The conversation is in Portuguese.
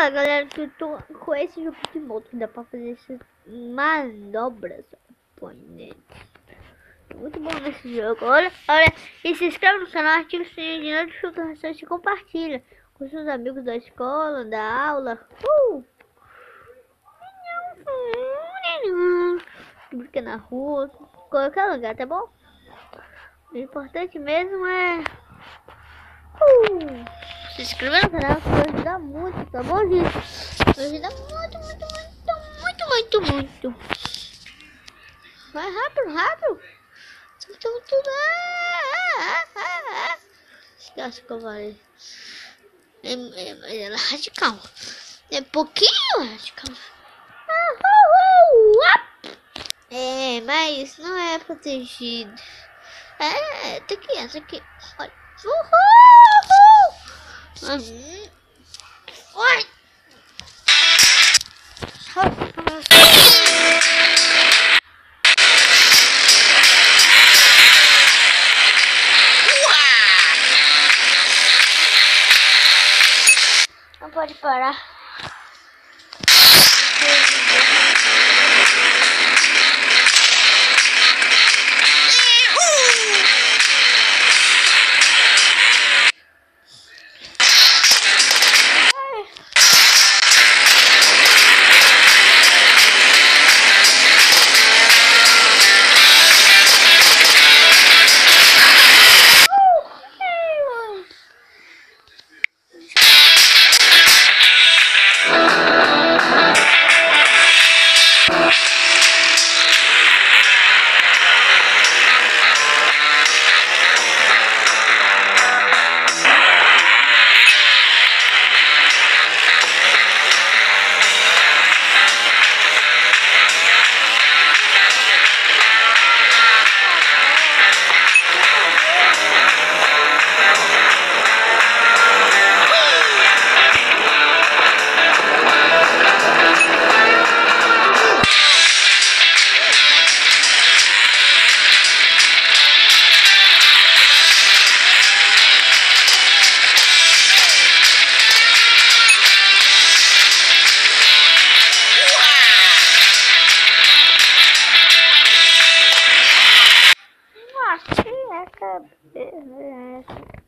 Fala galera, que eu tô com esse jogo de moto que dá pra fazer essas manobras imponentes. Muito bom nesse jogo. Olha, e se inscreve no canal, ativa o sininho de notificações e compartilha com seus amigos da escola, da aula. Brinca na rua, qualquer lugar, tá bom? O importante mesmo é se inscrever no canal, que vai ajudar muito, tá bom, gente? Vai ajudar muito. Vai rápido. Tudo. Esquece que eu falei. Ela é radical. É pouquinho radical. Mas não é protegido. Tá aqui. Olha. Oi. Não pode parar. Cabeça.